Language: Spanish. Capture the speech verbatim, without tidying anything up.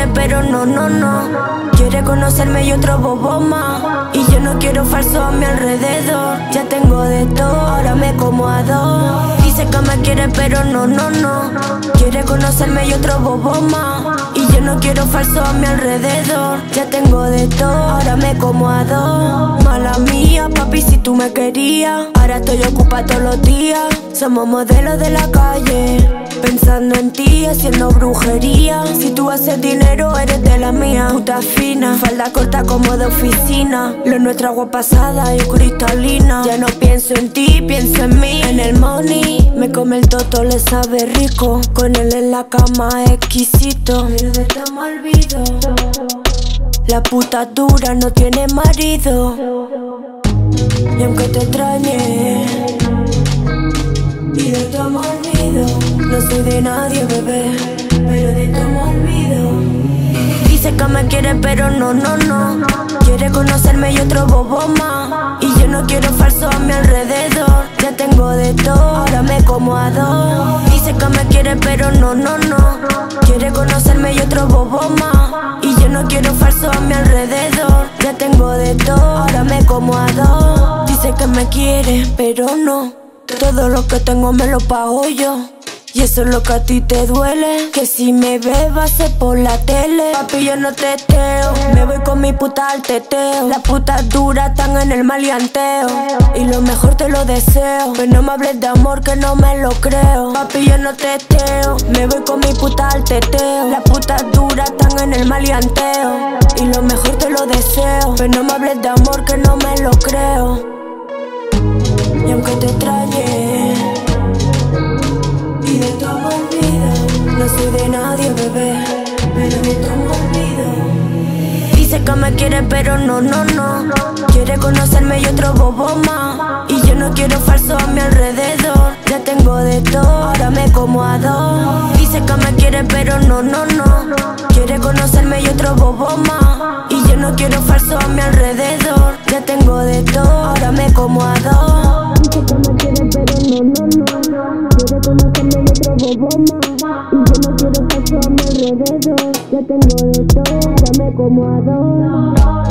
quiere pero no, no, no. Quiere conocerme y otro bobo más. Y yo no quiero falso a mi alrededor. Ya tengo de todo, ahora me como a dos. Dice que me quiere pero no, no, no. Quiere conocerme y otro bobo más. Y yo no quiero falso a mi alrededor. Ya tengo de todo, ahora me como a dos. Mala mía, papi, si tú me querías. Ahora estoy ocupada todos los días. Somos modelos de la calle, pensando en ti, haciendo brujería. Si tú haces dinero, eres de la mía. Puta fina, falda corta como de oficina. Lo nuestro agua pasada y cristalina. Ya no pienso en ti, pienso en mí. En el money, me come el toto, le sabe rico. Con él en la cama exquisito. Pero de todo me olvido. La puta dura no tiene marido. Y aunque te extrañe y de todo me olvido. No soy de nadie, bebé, pero de todo me olvido. Dice que me quiere pero no, no, no. Quiere conocerme y otro bobo más. Y yo no quiero falso a mi alrededor. Ya tengo de todo, ahora me como a dos. Dice que me quiere pero no, no, no. Quiere conocerme y otro bobo más. Y yo no quiero falso a mi alrededor. Ya tengo de todo, ahora me como a dos. Dice que me quiere pero no. Todo lo que tengo me lo pago yo. Y eso es lo que a ti te duele. Que si me ves va a ser por la tele. Papi, yo no teteo. Me voy con mi puta al teteo. Las putas duras están en el maleanteo. Y lo mejor te lo deseo. Pero no me hables de amor que no me lo creo. Papi, yo no teteo. Me voy con mi puta al teteo. Las putas duras están en el maleanteo. Y lo mejor te lo deseo. Pero no me hables de amor que no me lo creo. Y aunque te extrañe y de todo me olvido. No soy de nadie, bebé, pero de todo me olvido. Dice que me quiere pero no, no, no. Quiere conocerme y otro bobo más. Y yo no quiero falso a mi alrededor. Ya tengo de todo, ahora me como a dos. Dice que me quiere pero no, no, no. Quiere conocerme y otro bobo más. Y yo no quiero falso a mi alrededor. Ya tengo de todo, ahora me como a dos. Dice que me quiere pero no, no, no. Quiere conocerme y otro bobo más. Y yo no quiero falso a mi alrededor. Ya tengo de todo, ahora me como a dos.